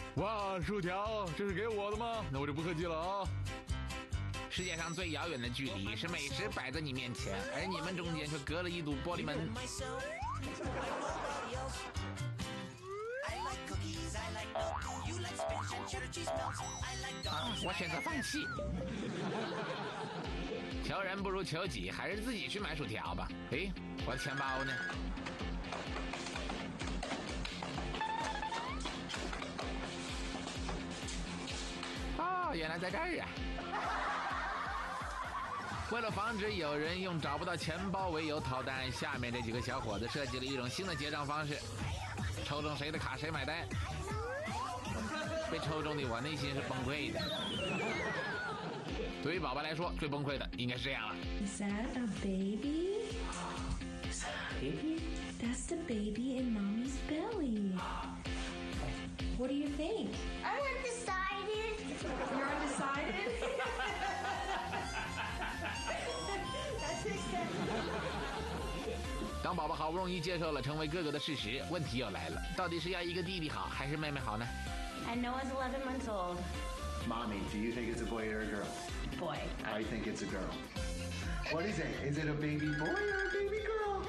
哇，薯条，这是给我的吗？那我就不客气了啊。 世界上最遥远的距离是美食摆在你面前，而你们中间却隔了一堵玻璃门。我选择放弃。求人不如求己，还是自己去买薯条吧。诶，我的钱包呢？哦，原来在这儿啊！为了防止有人用找不到钱包为由逃单，下面这几个小伙子设计了一种新的结账方式：抽中谁的卡谁买单。被抽中的我内心是崩溃的。对于宝宝来说，最崩溃的应该是这样了。 Is that a baby? Baby? That's the baby in mommy's belly. What do you think? I'm undecided. You're undecided? That's it. 当宝宝好不容易接受了成为哥哥的事实，问题又来了，到底是要一个弟弟好，还是妹妹好呢？ And Noah's 11 months old. Mommy, do you think it's a boy or a girl? Boy. I think it's a girl. What is it? Is it a baby boy or a baby girl?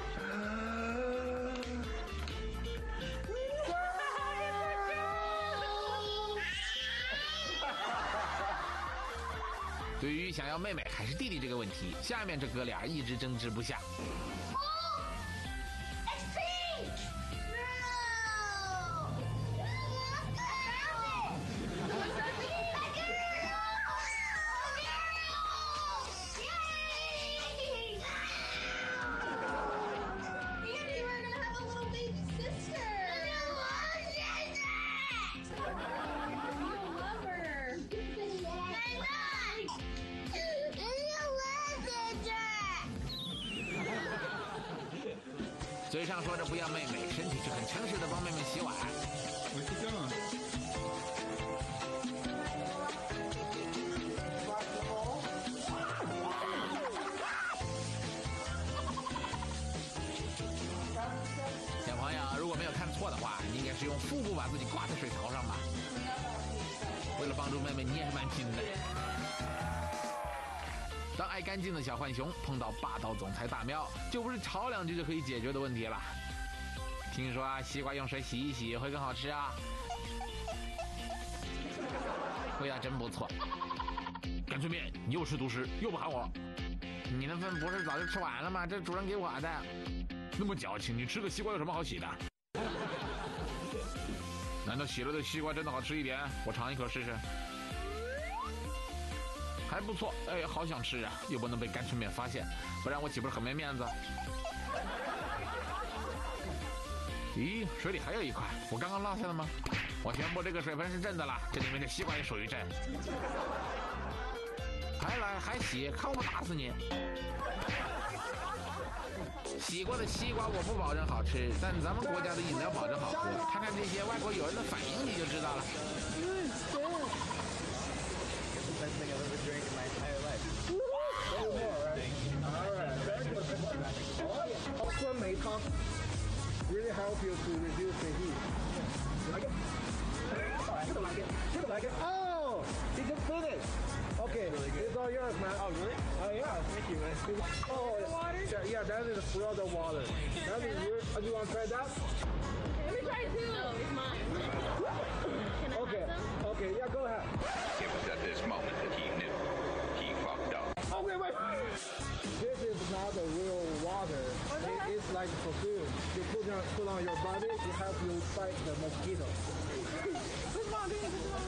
对于想要妹妹还是弟弟这个问题，下面这哥俩一直争执不下。嘴上说着不要妹妹，身体却很诚实的帮妹妹洗碗。 我是这样。 小朋友，如果没有看错的话，你应该是用腹部把自己挂在水槽上吧？为了帮助妹妹，你也是蛮拼的。当爱干净的小浣熊碰到霸道总裁大喵，就不是吵两句就可以解决的问题了。听说啊，西瓜用水洗一洗会更好吃啊，味道真不错。干脆面，你又吃独食，又不喊我。你那份不是早就吃完了吗？这主人给我的。那么矫情，你吃个西瓜有什么好洗的？难道洗了的西瓜真的好吃一点？我尝一口试试。还不错，哎，好想吃啊！又不能被干脆面发现，不然我岂不是很没面子？咦，水里还有一块，我刚刚落下的吗？我宣布这个水盆是朕的了，这里面的西瓜也属于朕。还来还洗，看我打死你！洗过的西瓜我不保证好吃，但咱们国家的饮料保证好喝。看看这些外国友人的反应你就知道了。 Best thing I've ever drank in my entire life. Alright. 酸梅汤 really help you to reduce the heat. You like it? You don't like it. You don't like it. Oh, you just finished. Okay, it's all yours, man. Oh, really? Oh yeah. Thank you, man. Oh, water? Yeah, that is frozen water. That is yours. You want to try that? Let me try it too. No, it's mine. Can I Okay. have some? Okay, yeah, go ahead. It was at this moment that he knew he fucked up. Okay, wait. This is not the real water. It's like perfume. You put on your body, it helps you fight the mosquito. What's wrong? This is wrong.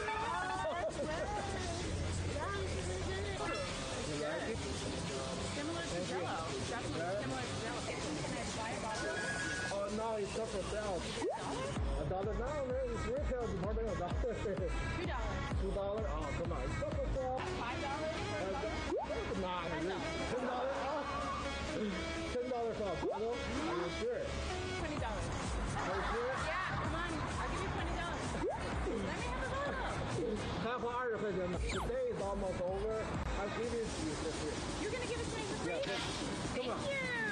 Yeah, this is really good. You like it? Similar to Jello. Definitely similar to Jello. Can I buy a bottle? Oh, no, it's not for sale. $1 now, man. It's retail department $1. $2. $2. Oh, come on. It's not for sale. $5. Nah, $10 off. $10 off. Bottle? Are you sure? $20. Are you sure? Yeah, come on. I'll give you $20. Let me have a bottle. 才花20块钱呢. Today is almost over. I'll give it to you for free. You're gonna give it to me for free? Yeah, come on. Thank you.